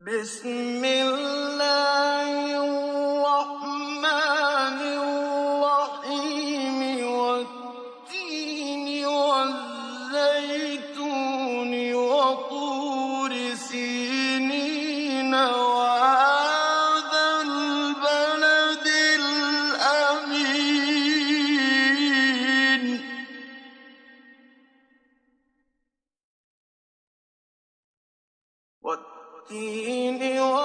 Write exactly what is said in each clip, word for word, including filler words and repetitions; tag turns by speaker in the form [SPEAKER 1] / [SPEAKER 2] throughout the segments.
[SPEAKER 1] بسم الله الرحمن الرحيم والتين والزيتون وطور سينين وهذا البلد الأمين والتين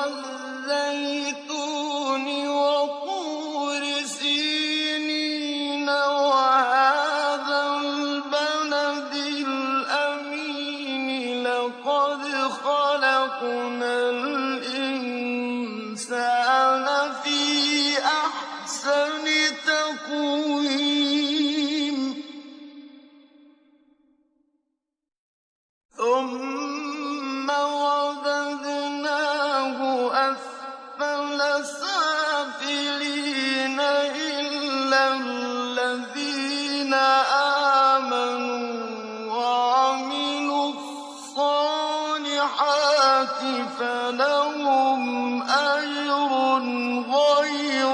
[SPEAKER 1] والزيتون وطور سينين وهذا البلد الأمين لقد خلقنا الإنسان في أحسن تقويم ثم رددناه أسفل سافلين إلا الذين آمنوا وعملوا الصالحات فلهم أجر غير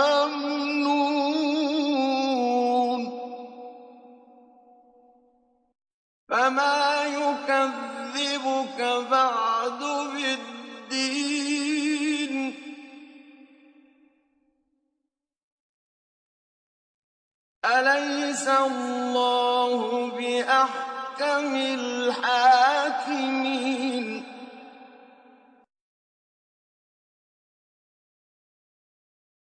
[SPEAKER 1] ممنون فما يكذبك بعد بالدين أليس الله بأحكم الحاكمين